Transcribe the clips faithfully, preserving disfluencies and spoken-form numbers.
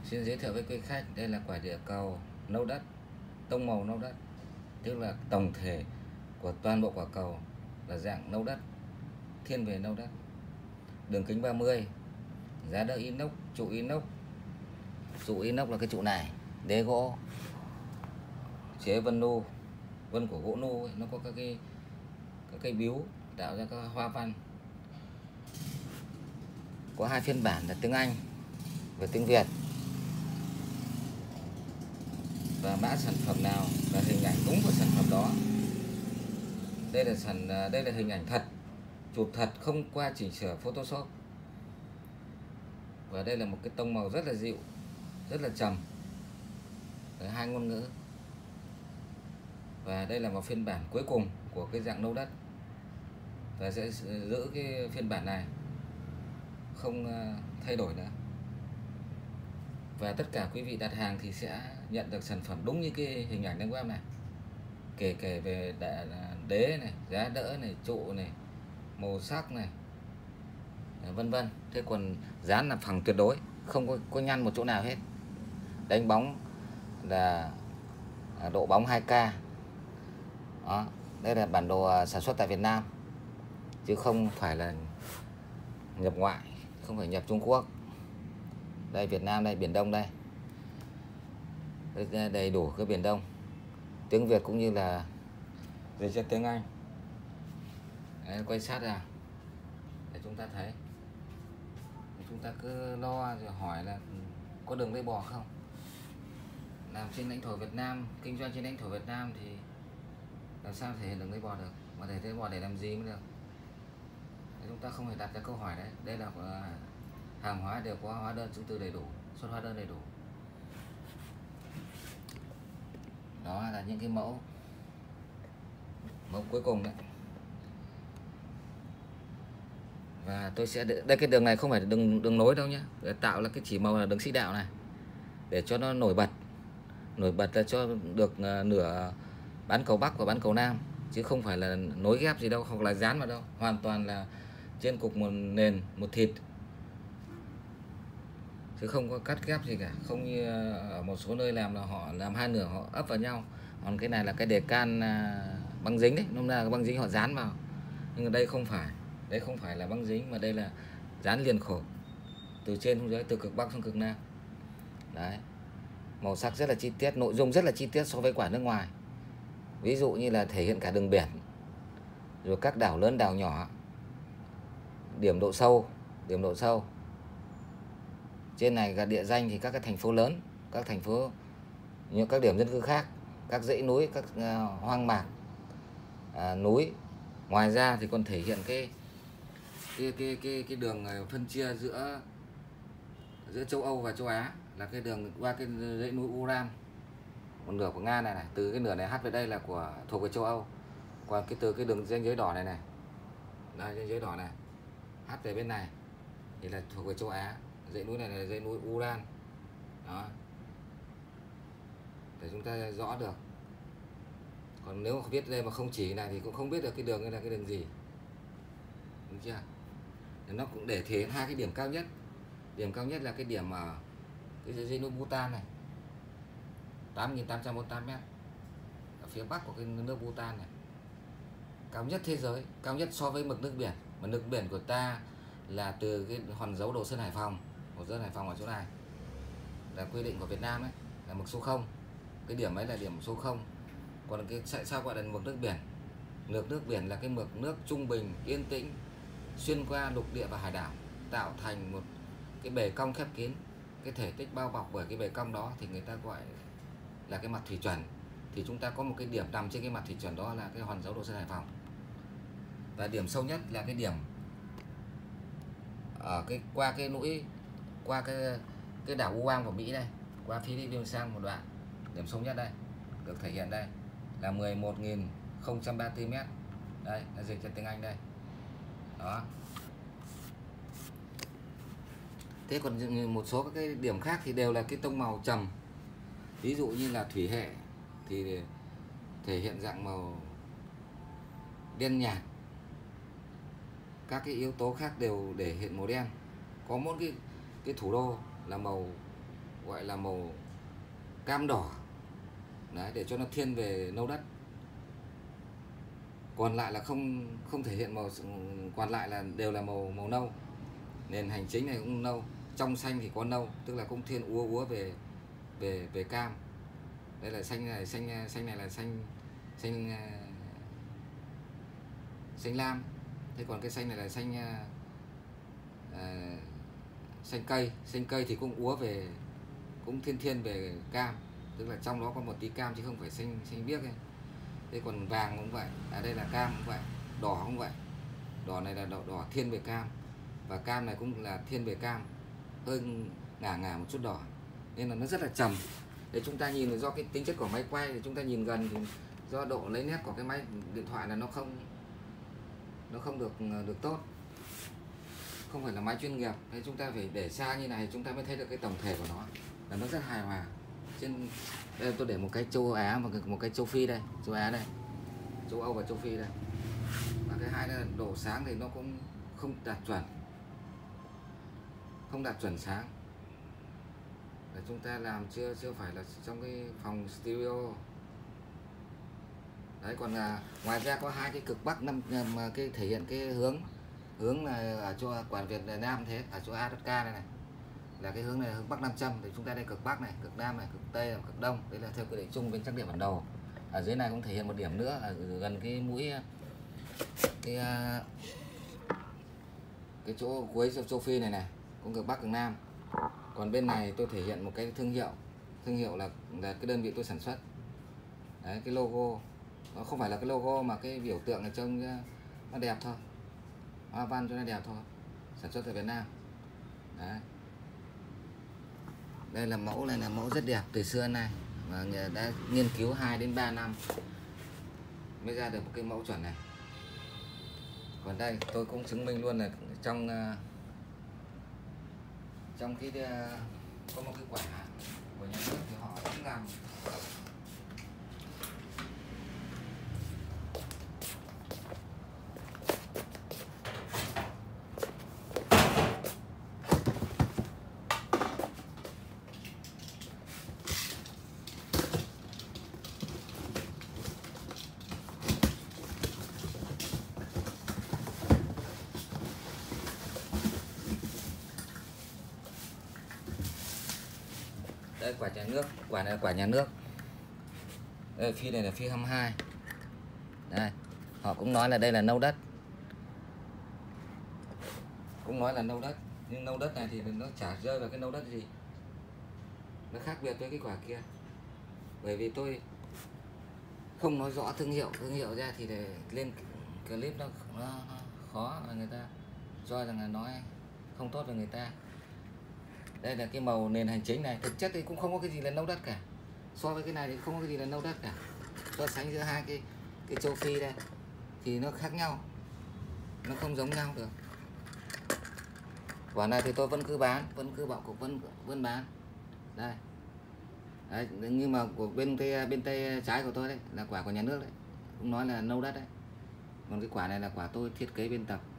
Xin giới thiệu với quý khách, đây là quả địa cầu nâu đất, tông màu nâu đất, tức là tổng thể của toàn bộ quả cầu là dạng nâu đất, thiên về nâu đất. Đường kính ba mươi, giá đỡ inox, trụ inox. Trụ inox là cái trụ này, đế gỗ, chế vân nu, vân của gỗ nu ấy, nó có các cái các cây biếu tạo ra các hoa văn. Có hai phiên bản là tiếng Anh và tiếng Việt. Và mã sản phẩm nào là hình ảnh đúng của sản phẩm đó. Đây là sản đây là hình ảnh thật, chụp thật, không qua chỉnh sửa Photoshop. Và đây là một cái tông màu rất là dịu, rất là trầm, ở hai ngôn ngữ. Và đây là một phiên bản cuối cùng của cái dạng nâu đất, và sẽ giữ cái phiên bản này không thay đổi nữa. Và tất cả quý vị đặt hàng thì sẽ nhận được sản phẩm đúng như cái hình ảnh trên web này, kể kể về đế này, giá đỡ này, trụ này, màu sắc này, vân vân. Thế còn dán là phẳng tuyệt đối, không có, có nhăn một chỗ nào hết. Đánh bóng là độ bóng hai K. Đó, đây là bản đồ sản xuất tại Việt Nam, chứ không phải là nhập ngoại, không phải nhập Trung Quốc. Đây Việt Nam, đây Biển Đông đây, đây đầy đủ cái Biển Đông, tiếng Việt cũng như là dịch ra tiếng Anh. Đấy, quay sát ra để chúng ta thấy. Chúng ta cứ lo rồi hỏi là có đường dây bò không, làm trên lãnh thổ Việt Nam, kinh doanh trên lãnh thổ Việt Nam thì làm sao thể hiện đường dây bò được, mà để dây bò để làm gì mới được. Đấy, chúng ta không phải đặt ra câu hỏi đấy. Đây là hàng hóa đều có hóa đơn chứng từ đầy đủ, xuất hóa đơn đầy đủ. Đó là những cái mẫu mẫu cuối cùng đấy. Và tôi sẽ đây, cái đường này không phải đường đường nối đâu nhé, để tạo là cái chỉ màu là đường xích đạo này, để cho nó nổi bật. Nổi bật là cho được nửa bán cầu Bắc và bán cầu Nam, chứ không phải là nối ghép gì đâu, hoặc là dán vào đâu. Hoàn toàn là trên cục một nền, một thịt, chứ không có cắt ghép gì cả. Không như ở một số nơi làm là họ làm hai nửa họ ấp vào nhau. Còn cái này là cái đề can băng dính đấy, nôm na là băng dính họ dán vào. Nhưng ở đây không phải, đây không phải là băng dính, mà đây là dán liền khổ từ trên xuống dưới, từ cực Bắc xuống cực Nam. Đấy, màu sắc rất là chi tiết, nội dung rất là chi tiết so với quả nước ngoài. Ví dụ như là thể hiện cả đường biển, rồi các đảo lớn đảo nhỏ, điểm độ sâu, điểm độ sâu. Trên này là địa danh thì các cái thành phố lớn, các thành phố như các điểm dân cư khác, các dãy núi, các uh, hoang mạc, uh, núi. Ngoài ra thì còn thể hiện cái cái cái cái cái đường phân chia giữa giữa châu Âu và châu Á, là cái đường qua cái dãy núi Uran, một nửa của Nga này này, từ cái nửa này hát về đây là của thuộc về châu Âu, còn cái từ cái đường ranh giới đỏ này này, đây ranh giới đỏ này hát về bên này thì là thuộc về châu Á. Dãy núi này là dãy núi Uran. Đó, để chúng ta rõ được. Còn nếu mà viết đây mà không chỉ này thì cũng không biết được cái đường này là cái đường gì, đúng chưa? Thì nó cũng để thể hiện hai cái điểm cao nhất. Điểm cao nhất là cái điểm ở cái dãy núi Bhutan này, tám nghìn tám trăm bốn mươi tám mét, ở phía bắc của cái nước Bhutan này, cao nhất thế giới, cao nhất so với mực nước biển. Mà nước biển của ta là từ cái hòn dấu Đồ Sơn Hải Phòng, Đồ Sơn Hải Phòng ở chỗ này là quy định của Việt Nam ấy, là mực số không. Cái điểm ấy là điểm số không. Còn cái sao gọi là mực nước biển? Mực nước biển là cái mực nước trung bình, yên tĩnh, xuyên qua lục địa và hải đảo, tạo thành một cái bề cong khép kín. Cái thể tích bao bọc bởi cái bề cong đó thì người ta gọi là cái mặt thủy chuẩn. Thì chúng ta có một cái điểm nằm trên cái mặt thủy chuẩn đó là cái hòn dấu Đồ Sơn Hải Phòng. Và điểm sâu nhất là cái điểm ở cái qua cái núi, qua cái cái đảo Guam của Mỹ đây, qua Philippines sang một đoạn, điểm sâu nhất đây được thể hiện đây là mười một nghìn không trăm ba mươi tư mét. Đây là dịch cho tiếng Anh đây. Đó. Thế còn một số các cái điểm khác thì đều là cái tông màu trầm. Ví dụ như là thủy hệ thì thể hiện dạng màu đen nhạt. Các cái yếu tố khác đều để hiện màu đen. Có mỗi cái cái thủ đô là màu gọi là màu cam đỏ. Đấy, để cho nó thiên về nâu đất. Còn lại là không không thể hiện màu, còn lại là đều là màu màu nâu. Nền hành chính này cũng nâu, trong xanh thì có nâu, tức là cũng thiên úa úa về về về cam. Đây là xanh này, xanh xanh này là xanh xanh xanh lam. Thế còn cái xanh này là xanh à, xanh cây, xanh cây thì cũng úa về, cũng thiên thiên về cam, tức là trong đó có một tí cam chứ không phải xanh xanh biếc ấy. Thế còn vàng cũng vậy, à đây là cam cũng vậy, đỏ cũng vậy. Đỏ này là đỏ, đỏ thiên về cam, và cam này cũng là thiên về cam, hơi ngả ngả một chút đỏ, nên là nó rất là trầm. Để chúng ta nhìn do cái tính chất của máy quay thì chúng ta nhìn gần thì do độ lấy nét của cái máy điện thoại là nó không nó không được được tốt, không phải là máy chuyên nghiệp. Thế chúng ta phải để xa như này chúng ta mới thấy được cái tổng thể của nó, là nó rất hài hòa. Trên đây tôi để một cái châu Á và một cái châu Phi đây, châu Á đây, châu Âu và châu Phi đây. Và cái hai là độ sáng thì nó cũng không đạt chuẩn, không đạt chuẩn sáng. Để chúng ta làm chưa chưa phải là trong cái phòng studio. Đấy, còn là ngoài ra có hai cái cực bắc năm mà cái thể hiện cái hướng hướng là ở chỗ quản Việt Nam, thế ở chỗ a ca này này là cái hướng này là hướng bắc nam châm, thì chúng ta đây cực bắc này, cực nam này, cực tây, và cực đông. Đấy là theo quy định chung bên trắc điểm bản đồ. Ở dưới này cũng thể hiện một điểm nữa ở gần cái mũi cái cái chỗ cuối châu Phi này này, cũng cực bắc cực nam. Còn bên này tôi thể hiện một cái thương hiệu, thương hiệu là, là cái đơn vị tôi sản xuất. Đấy, cái logo nó không phải là cái logo mà cái biểu tượng này trông nó đẹp thôi, hoa văn cho nó đẹp thôi, sản xuất tại Việt Nam. Đấy, đây là mẫu này là mẫu rất đẹp từ xưa này, và đã nghiên cứu hai đến ba năm mới ra được một cái mẫu chuẩn này. Còn đây tôi cũng chứng minh luôn là trong trong cái có một cái quả của nhà nước thì họ cũng làm. Đây quả nhà nước, quả này là quả nhà nước. Đây, phi này là phi hai mươi hai. Đây, họ cũng nói là đây là nâu đất, cũng nói là nâu đất, nhưng nâu đất này thì nó chả rơi vào cái nâu đất gì, nó khác biệt với cái quả kia. Bởi vì tôi không nói rõ thương hiệu, thương hiệu ra thì để lên clip nó, nó, nó khó, và người ta cho rằng là nói không tốt về người ta. Đây là cái màu nền hành chính này, thực chất thì cũng không có cái gì là nâu đất cả. So với cái này thì không có cái gì là nâu đất cả. So sánh giữa hai cái cái châu Phi đây thì nó khác nhau, nó không giống nhau được. Quả này thì tôi vẫn cứ bán, vẫn cứ bảo cục vẫn vẫn bán. Đây. Đấy, nhưng mà của bên tay bên tay trái của tôi đấy là quả của nhà nước đấy, cũng nói là nâu đất đấy. Còn cái quả này là quả tôi thiết kế biên tập,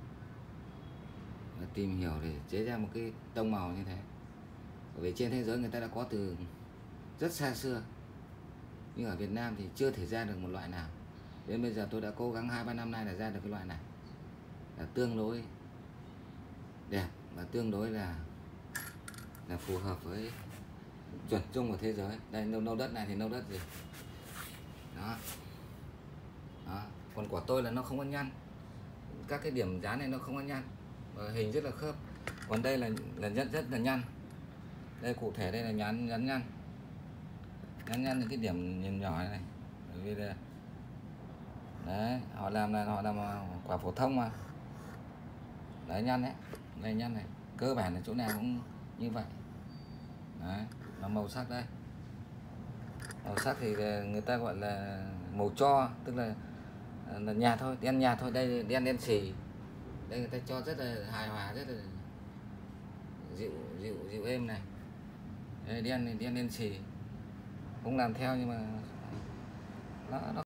tìm hiểu để chế ra một cái tông màu như thế. Bởi vì trên thế giới người ta đã có từ rất xa xưa, nhưng ở Việt Nam thì chưa thể ra được một loại nào. Đến bây giờ tôi đã cố gắng hai ba năm nay là ra được cái loại này, là tương đối đẹp và tương đối là là phù hợp với chuẩn chung của thế giới. Đây, nâu nâu đất này thì nâu đất gì đó. Đó. Còn của tôi là nó không có nhăn, các cái điểm dán này nó không có nhăn, và hình rất là khớp. Còn đây là là rất rất là nhăn. Đây cụ thể đây là nhăn nhăn nhăn nhăn nhăn những cái điểm nhìn nhỏ này, bởi vì là đấy họ làm là họ làm quả phổ thông mà. Đấy, nhăn đấy, đây nhăn này, cơ bản là chỗ nào cũng như vậy. Đấy, là màu sắc đây, màu sắc thì người ta gọi là màu cho, tức là là nhạt thôi, đen nhạt thôi. Đây đen đen xì, đây người ta cho rất là hài hòa, rất là dịu dịu dịu êm này. Đây, đen đen đen xì, không làm theo nhưng mà nó, nó